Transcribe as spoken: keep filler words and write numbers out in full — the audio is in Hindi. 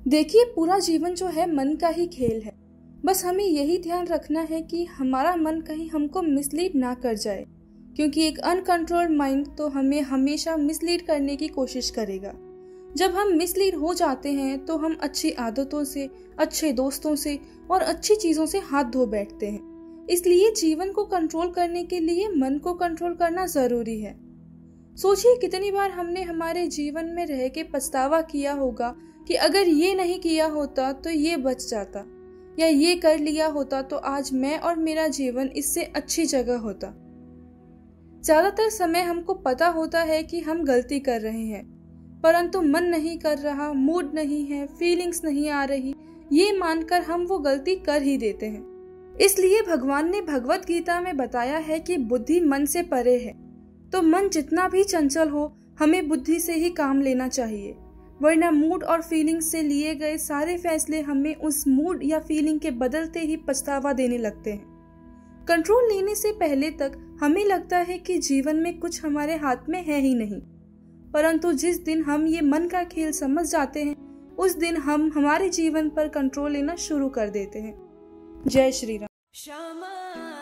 देखिए, पूरा जीवन जो है मन का ही खेल है। बस हमें यही ध्यान रखना है कि हमारा मन कहीं हमको मिसलीड ना कर जाए, क्योंकि एक अनकंट्रोल्ड माइंड तो हमें हमेशा मिसलीड करने की कोशिश करेगा। जब हम मिसलीड हो जाते हैं तो हम अच्छी आदतों से, अच्छे दोस्तों से और अच्छी चीज़ों से हाथ धो बैठते हैं। इसलिए जीवन को कंट्रोल करने के लिए मन को कंट्रोल करना ज़रूरी है। सोचिए, कितनी बार हमने हमारे जीवन में रह के पछतावा किया होगा कि अगर ये नहीं किया होता तो ये बच जाता, या ये कर लिया होता तो आज मैं और मेरा जीवन इससे अच्छी जगह होता। ज्यादातर समय हमको पता होता है कि हम गलती कर रहे हैं, परंतु मन नहीं कर रहा, मूड नहीं है, फीलिंग्स नहीं आ रही, ये मानकर हम वो गलती कर ही देते हैं। इसलिए भगवान ने भगवत गीता में बताया है कि बुद्धि मन से परे है। तो मन जितना भी चंचल हो, हमें बुद्धि से ही काम लेना चाहिए, वरना मूड और फीलिंग्स से लिए गए सारे फैसले हमें उस मूड या फीलिंग के बदलते ही पछतावा देने लगते हैं। कंट्रोल लेने से पहले तक हमें लगता है कि जीवन में कुछ हमारे हाथ में है ही नहीं, परंतु जिस दिन हम ये मन का खेल समझ जाते हैं, उस दिन हम हमारे जीवन पर कंट्रोल लेना शुरू कर देते हैं। जय श्री राम।